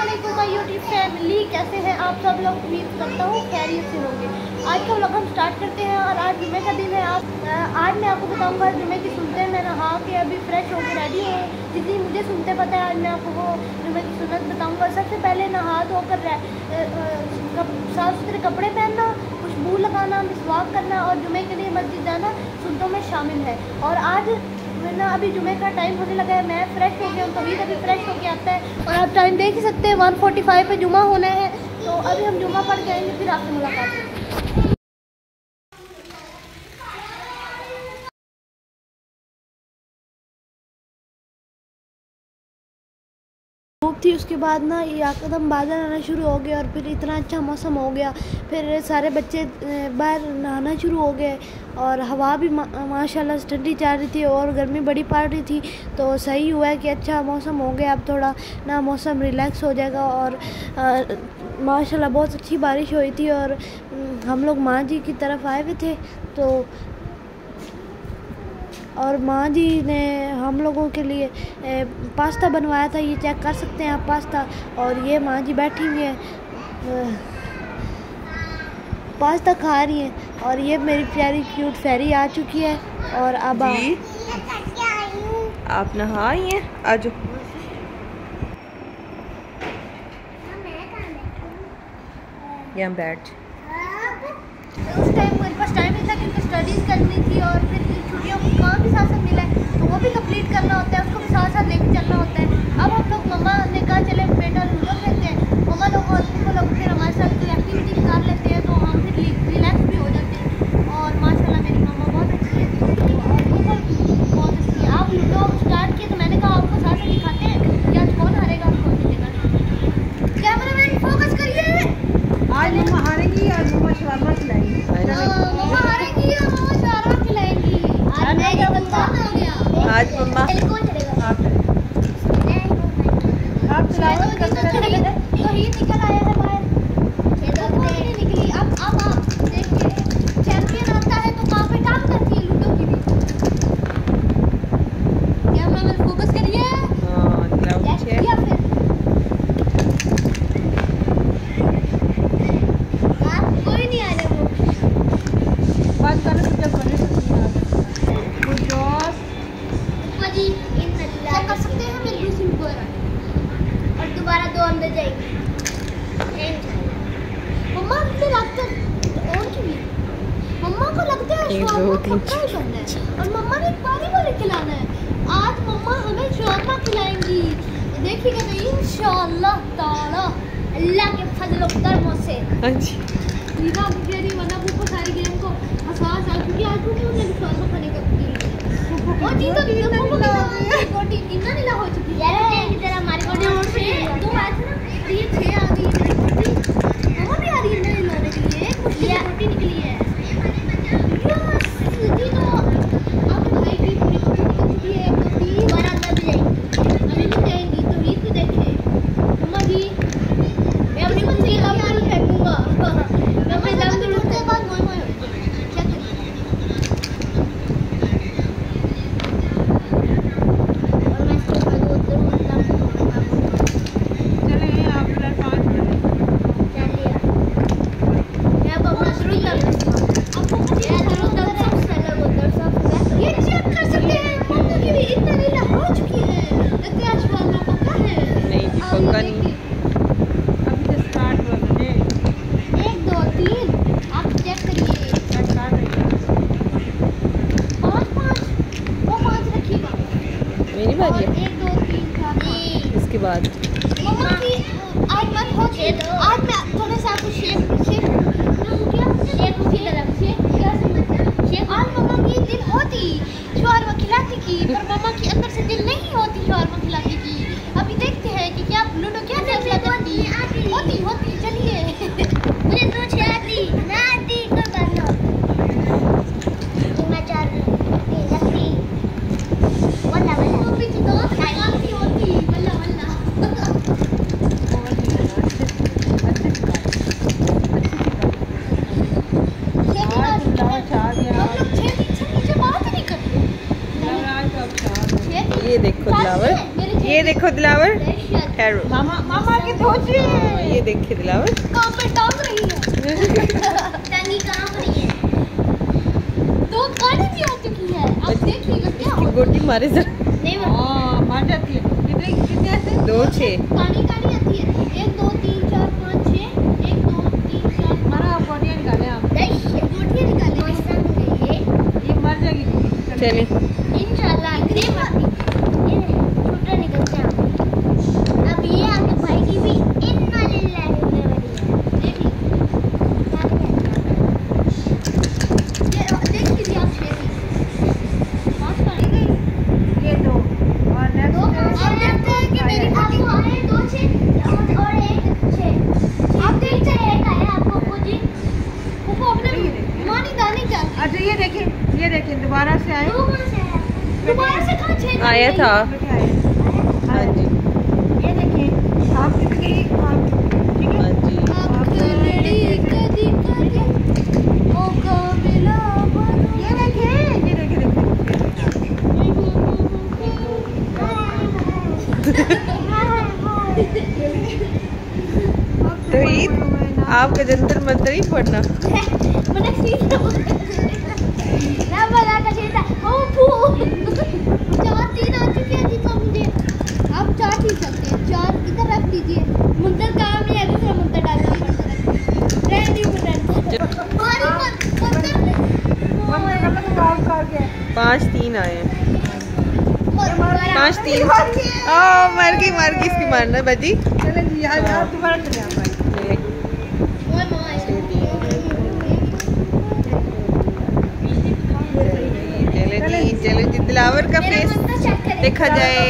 अस्सलामुअलैकुम my YouTube family, कैसे हैं आप सब लोग। उम्मीद करता हूँ खैरियत से होंगे। आज का व्लॉग हम स्टार्ट करते हैं और आज जुमे का दिन है। आज मैं आपको बताऊंगा जुमे की सुनते मैं नहा के अभी फ्रेश होकर रेडी हूँ। जितनी मुझे सुनते पता है आज मैं आपको वो जुमे की सुन्नत बताऊँगा। सबसे पहले नहा धोकर साफ़ सुथरे कपड़े पहनना, खुशबू लगाना, मिसवाक करना और जुमे के लिए मस्जिद जाना सुन्नतों में शामिल है। और आज ना अभी जुमे का टाइम होने लगा है, मैं फ्रेश हो गया हूँ, तभी अभी फ्रेश होके आता है। और आप टाइम देख ही सकते हैं 1:45 पे जुमा होना है। तो अभी हम जुमा पढ़ के आएंगे, फिर आपसे मुलाकात होगी। धूप थी, उसके बाद ना एकदम बादल आना शुरू हो गया और फिर इतना अच्छा मौसम हो गया। फिर सारे बच्चे बाहर नहाना शुरू हो गए और हवा भी माशाल्लाह ठंडी चल रही थी और गर्मी बड़ी पड़ रही थी। तो सही हुआ है कि अच्छा मौसम हो गया। अब थोड़ा ना मौसम रिलैक्स हो जाएगा। और माशाल्लाह बहुत अच्छी बारिश हुई थी और हम लोग माँ जी की तरफ आए हुए थे। तो और माँ जी ने हम लोगों के लिए पास्ता बनवाया था, ये चेक कर सकते हैं आप पास्ता। और ये माँ जी बैठी हुई हैं, पास्ता खा रही हैं। और ये मेरी प्यारी क्यूट फेरी आ चुकी है। और अब आप नहा आई हैं, आज यहाँ बैठ। उस टाइम मेरे पास टाइम नहीं था क्योंकि स्टडीज़ करनी थी और फिर छुट्टियों को काम भी साथ साथ मिला है, तो वो भी कंप्लीट करना होता है, उसको भी साथ साथ लेके चलना होता है। अब हम लोग मम्मा ने कहा चले बेटा लूडो खेलते हैं। मम्मा लोग फिर हमारे साथ कोई एक्टिविटी निकाल लेते हैं, तो हम फिर रिलैक्स भी हो जाते हैं। और माशाल्लाह मेरी मम्मा बहुत अच्छी है और बहुत अच्छी है। आप लूडो स्टार्ट किए तो मैंने कहा आपको साथ साथ दिखाते हैं कि आज कौन हारेगा और कौन जीतेगा। कैमरामैन फोकस करिए। आज मम्मा हारेगी, आज मम्मा शवारमा खिलाएगी। मम्मा हारेगी और मम्मा शवारमा खिलाएगी। आज मैं क्या बनता हो गया। आज मम्मा कौन चलेगा? आप चलाओ। तो ही निकल आया है बाहर, नहीं निकली। अब आप देखिए, चैंपियन आता है तो कहाँ पे टांग करती है लूडो की भी। कैमरामैन फोकस करिए। या फिर कोई नहीं आ रहा। वो बात करने से जब बने जी चेक कर सकते हैं मेरी दूसरी ऊपर और दोबारा दो अंदर जाएगी। मम्मा मुझे लगता है और की भी मम्मा को लगता है शवारमा पक्का ही करना है और मम्मा ने पानी वाले खिलाना है। आज मम्मा हमें शवारमा खिलाएंगी, देखिएगा तो इंशाअल्लाह ताला अल्लाह के फजल और करम से। रीना बेचारी वरना वो सारी गेम को हंसा क्योंकि आज उन्होंने शवारमा खाने का और जी तो बॉडी इतना नीला हो चुकी है यार की तरह हमारी बॉडी और से दो आज ना ये 6 आ गई है बॉडी। मम्मा भी आ रही है ना लाने के लिए, कुछ बॉडी निकली है। यस जी तो आपके भाई की पूरी बॉडी निकल चुकी है। बॉडी दोबारा अंदर भी जाएगी, अभी भी जाएंगी। तो रीत को देखे मम्मा जी, मैं अपनी मन से काम नहीं फेंकूंगा। मैं अपने दम से उठने के बाद मोय मोय इसके बाद मम्मा की आज मत हो आज मैं थोड़ा सा आपको शेक उसी तरफ से आज मम्मा की दिल होती शवारमा खिलाती की, पर मम्मा की अंदर से दिल नहीं होती शवारमा खिलाती की। अभी देखते हैं कि क्या लूडो क्या फैसला करती होती। चलिए मुझे तो आती ना आती कोई बात ना तो मैं चाह रही वल्ला वल्ला पीछे तो होती वल्ला वल्ला। ये देखो दिलावर कैरो। मामा की धोती। ये देखिए दिलावर कहाँ पे टांग रही है टांगी कहाँ पर है तो गाड़ी भी आ चुकी है अब देखिएगा क्या इसकी गोटी मारे जरा। नहीं मार जाती है। कितने ऐसे 2 6 गाड़ी आती है 1 2 3 4 5 6 1 2 3 4 मारा गोटियां निकाले आप। गोटियां निकाले ये मर जाएगी। चलिए इंशाल्लाह नहीं मरती ये छोटा निकलते हैं अब ये आपके भाई की भी इन्ना लिल्लाह होने वाली है देखिए देख लीजिए आप शेरी माफ करेंगे ये 2 और नेक्स्ट और देखते हैं कि मेरी आपको आए 2 6 और 1 6 आप देखते हैं एक आया आपको जी वो अपने मानी दानी क्या अच्छा ये देखिए दोबारा से आए। दोबारा से कहाँ 6 आया था। हाँ जी ये देखिए आप कितनी ठीक है। हाँ जी ये देखिए तो ईद आपका जंतर मंतर ही पढ़ना। मुंतर काम नहीं है दूसरा मुंतर डालना पड़ता है 5 3 आए हैं 5 3 ओ मर गई इसकी मारना बजी। चलें जी आज आप दोबारा चले आप भाई। चलो जी दिलावर का फेस देखा जाए।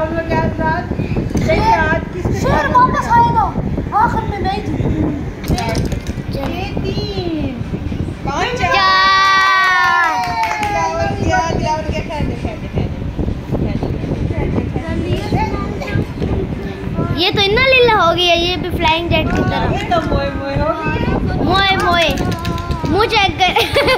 शेर वापस आएगा आखिर में मैं ये तो इन्ना लीला हो गया ये भी फ्लाइंग जेट की तरह मोए मुँह चेक कर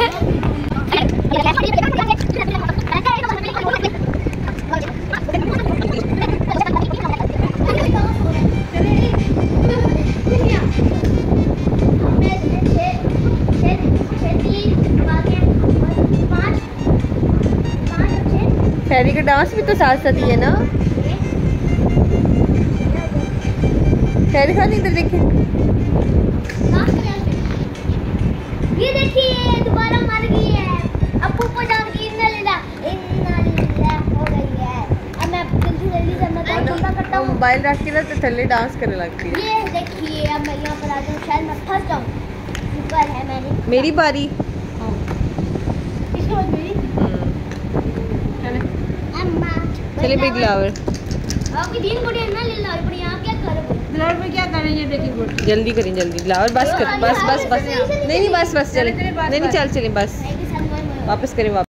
फेरी का डांस भी तो साथ साथ ही है ना। फेरी खान इधर देखिए ये देखिए दोबारा मर गई है अब ऊपर जान की इन्ना लीला हो गई है। अब मैं जल्दी से मैं करता हूँ मोबाइल रख के ना तो थल्ले डांस करने लगती है। ये देखिए अब मैं यहाँ पर आ जाऊँ शायद मैं फंस जाऊँ ऊपर है मैंने मेरी बारी। इसके बाद मेरी अम्मा चलिए बिग लावर आपकी 3 गोटियां ना ले लो पर यहाँ क्या करो ब्लड में क्या करेंगे देखिए गोटी। जल्दी करें जल्दी लावर बस कर बस नहीं बस चले नहीं चल चले बस वापस करें वापस।